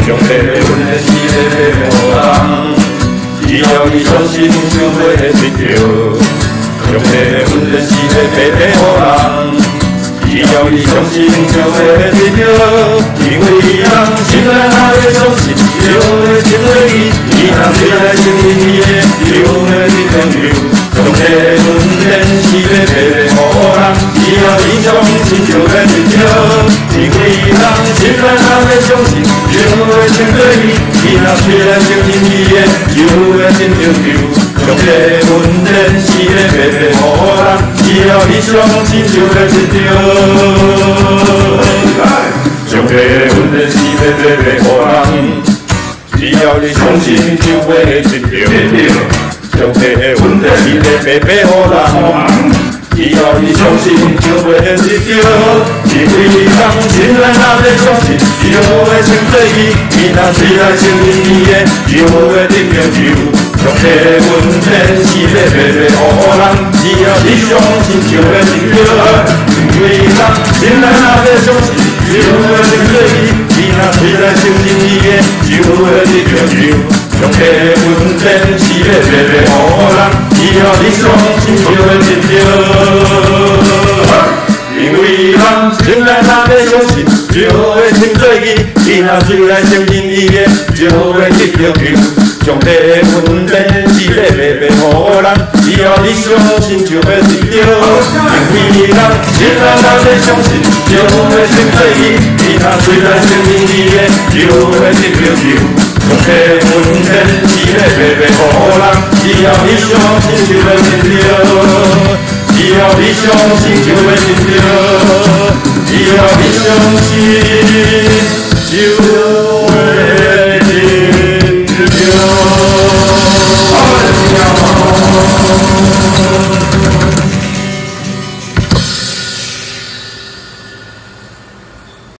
上帝阮的是要变予人，只要你相信就会得着。上帝阮的是要变予人，只要你相信就会得着。因为人心内若要相信，就会信落去。你若对来承认你的，就会得着。上帝阮的是要变予人，只要你相信就会得着。因为人心内若要相信，就会信落去。你若对来承认你的，就会信得着。上帝阮的是要变予人，只要你相信就会得着。上帝阮的是要变予人，只要你相信就会得着。上帝阮的是要变予人。只要你相信，就会得着。因为人心内若要相信，就会信落去。你若嘴来承认你的，就会得着。上帝阮的是要变予人，只要你相信，就会得着。因为人心内若要相信，就会信落去。你若嘴来承认你的，就会得着。上帝阮的是要变予人，只要你相信就会得着。因为人心内若要相信，就会信做去。你若嘴来承认伊的，就会得着。上帝阮的是要变予人，只要你相信就会得着。因为人心内若要相信，就会信做去。你若嘴来承认伊的，就会得着。上帝阮的是要变予人，只要你相信就会得着。只要你相信就会得着，只要你相信。